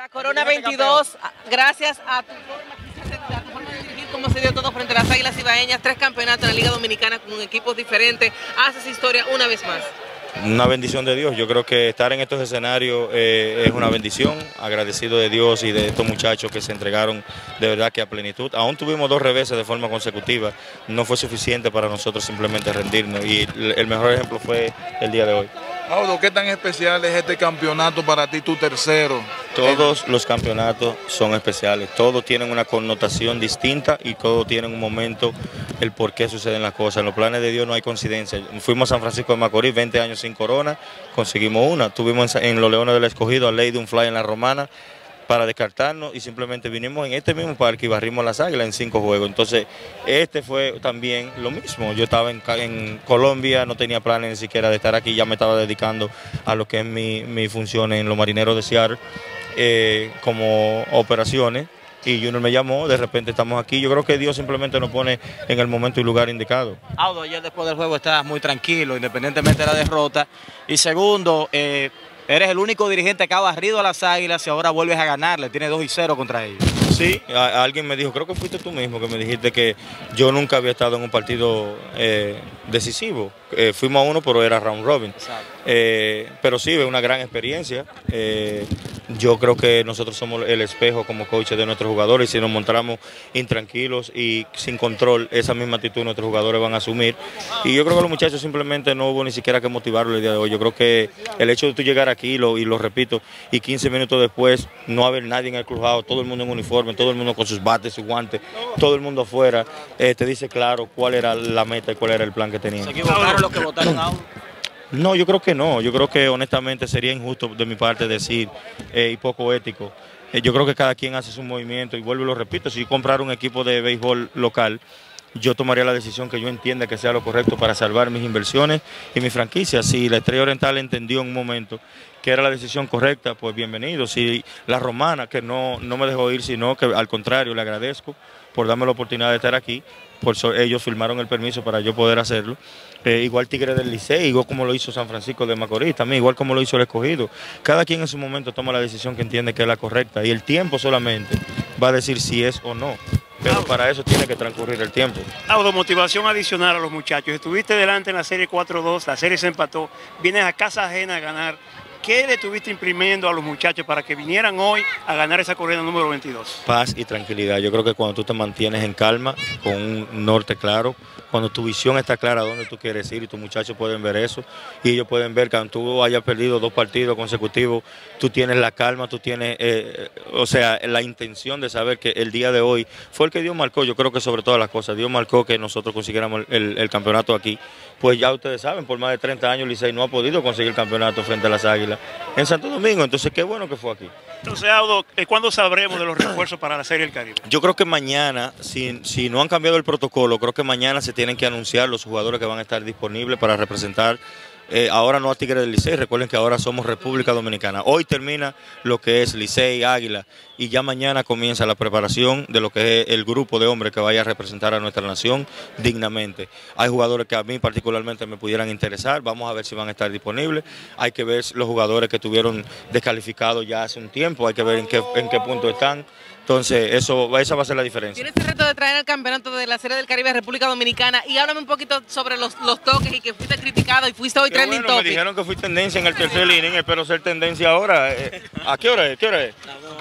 La Corona 22, gracias a tu forma de dirigir, cómo se dio todo frente a las Águilas Ibaeñas, 3 campeonatos en la Liga Dominicana con equipos diferentes, haces historia una vez más. Una bendición de Dios. Yo creo que estar en estos escenarios es una bendición, agradecido de Dios y de estos muchachos que se entregaron de verdad que a plenitud. Aún tuvimos 2 reveses de forma consecutiva, no fue suficiente para nosotros simplemente rendirnos y el mejor ejemplo fue el día de hoy. Audo, ¿qué tan especial es este campeonato para ti, tu tercero? Todos los campeonatos son especiales, todos tienen una connotación distinta y todos tienen un momento, el por qué suceden las cosas. En los planes de Dios no hay coincidencia. Fuimos a San Francisco de Macorís, 20 años sin corona, conseguimos una. Tuvimos en los Leones del Escogido a ley de un fly en la Romana para descartarnos y simplemente vinimos en este mismo parque y barrimos las Águilas en 5 juegos. Entonces, este fue también lo mismo. Yo estaba en Colombia, no tenía planes ni siquiera de estar aquí, ya me estaba dedicando a lo que es mi función en los Marineros de Seattle como operaciones. Y Junior me llamó, de repente estamos aquí. Yo creo que Dios simplemente nos pone en el momento y lugar indicado. Audo, ayer después del juego estabas muy tranquilo, independientemente de la derrota. Y segundo, eres el único dirigente que ha barrido a las Águilas y ahora vuelves a ganarle, tienes 2-0 contra ellos. Sí, alguien me dijo, creo que fuiste tú mismo que me dijiste que yo nunca había estado en un partido decisivo. Fuimos a uno, pero era round robin. Pero sí, es una gran experiencia. Yo creo que nosotros somos el espejo como coaches de nuestros jugadores y si nos mostramos intranquilos y sin control, esa misma actitud nuestros jugadores van a asumir. Y yo creo que los muchachos simplemente no hubo ni siquiera que motivarlos el día de hoy. Yo creo que el hecho de tú llegar aquí, y lo repito, y 15 minutos después no haber nadie en el clubhouse, todo el mundo en uniforme, todo el mundo con sus bates, sus guantes, todo el mundo afuera, te dice claro cuál era la meta y cuál era el plan que tenían. ¿Se equivocaron los que votaron a Audo? No, yo creo que no. Yo creo que honestamente sería injusto de mi parte decir y poco ético. Yo creo que cada quien hace su movimiento y vuelvo y lo repito, si yo comprara un equipo de béisbol local, yo tomaría la decisión que yo entienda que sea lo correcto para salvar mis inversiones y mi franquicia. Si la Estrella Oriental entendió en un momento que era la decisión correcta, pues bienvenido. Si la Romana, que no me dejó ir, sino que al contrario, le agradezco por darme la oportunidad de estar aquí, por eso ellos firmaron el permiso para yo poder hacerlo. Igual Tigre del Licey, igual como lo hizo San Francisco de Macorís, también igual como lo hizo el Escogido. Cada quien en su momento toma la decisión que entiende que es la correcta y el tiempo solamente va a decir si es o no. Pero para eso tiene que transcurrir el tiempo. Audo, motivación adicional a los muchachos. Estuviste delante en la serie 4-2, la serie se empató, vienes a casa ajena a ganar. ¿Qué le estuviste imprimiendo a los muchachos para que vinieran hoy a ganar esa corrida número 22? Paz y tranquilidad. Yo creo que cuando tú te mantienes en calma, con un norte claro, cuando tu visión está clara a dónde tú quieres ir y tus muchachos pueden ver eso y ellos pueden ver que cuando tú hayas perdido 2 partidos consecutivos, tú tienes la calma, tú tienes, o sea, la intención de saber que el día de hoy fue el que Dios marcó. Yo creo que sobre todas las cosas, Dios marcó que nosotros consiguiéramos el campeonato aquí. Pues ya ustedes saben, por más de 30 años Licey no ha podido conseguir el campeonato frente a las Águilas en Santo Domingo, entonces qué bueno que fue aquí. Entonces, Audo, ¿cuándo sabremos de los refuerzos para la Serie del Caribe? Yo creo que mañana, si no han cambiado el protocolo, creo que mañana se tienen que anunciar los jugadores que van a estar disponibles para representar. Ahora no a Tigre del Licey, recuerden que ahora somos República Dominicana. Hoy termina lo que es Licey, Águila, y ya mañana comienza la preparación de lo que es el grupo de hombres que vaya a representar a nuestra nación dignamente. Hay jugadores que a mí particularmente me pudieran interesar, vamos a ver si van a estar disponibles. Hay que ver los jugadores que estuvieron descalificados ya hace un tiempo, hay que ver en qué punto están. Entonces, esa va a ser la diferencia. Tienes el reto de traer el campeonato de la Serie del Caribe a República Dominicana y háblame un poquito sobre los toques y que fuiste criticado y fuiste hoy trending topic. Me dijeron que fui tendencia en el tercer inning, espero ser tendencia ahora. ¿A qué hora es? ¿Qué hora es?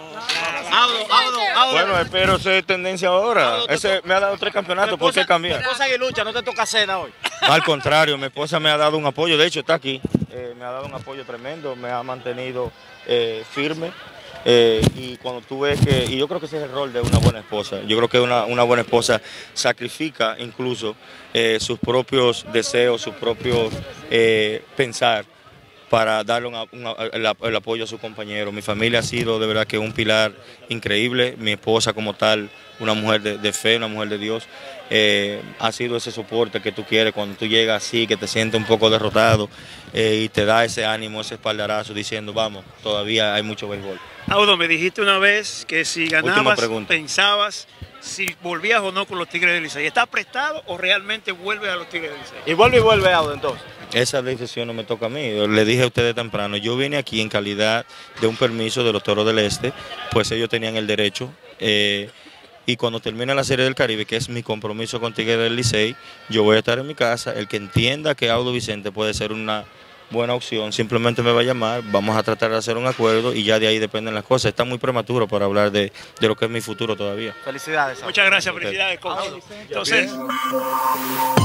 Audo. Bueno, espero ser tendencia ahora. Ese me ha dado 3 campeonatos, ¿por qué cambiar? Tu esposa aguilucha, no te toca cena hoy. Al contrario, mi esposa me ha dado un apoyo, de hecho está aquí, me ha dado un apoyo tremendo, me ha mantenido firme. Y cuando tú ves que, y yo creo que ese es el rol de una buena esposa, yo creo que una buena esposa sacrifica incluso sus propios deseos, sus propios pensar para darle el apoyo a su compañero. Mi familia ha sido de verdad que un pilar increíble, mi esposa como tal, una mujer de fe, una mujer de Dios, ha sido ese soporte que tú quieres cuando tú llegas así, que te sientes un poco derrotado y te da ese ánimo, ese espaldarazo diciendo vamos, todavía hay mucho béisbol. Audo, me dijiste una vez que si ganabas, pensabas si volvías o no con los Tigres del Licey. ¿Estás prestado o realmente vuelves a los Tigres del Licey? Y vuelve Audo entonces. Esa decisión no me toca a mí. Le dije a ustedes temprano, yo vine aquí en calidad de un permiso de los Toros del Este, pues ellos tenían el derecho. Y cuando termine la Serie del Caribe, que es mi compromiso con Tigres del Licey, yo voy a estar en mi casa. El que entienda que Audo Vicente puede ser una buena opción, simplemente me va a llamar, vamos a tratar de hacer un acuerdo y ya de ahí dependen las cosas. Está muy prematuro para hablar de lo que es mi futuro todavía. Felicidades. Muchas gracias, felicidades, coach. Entonces...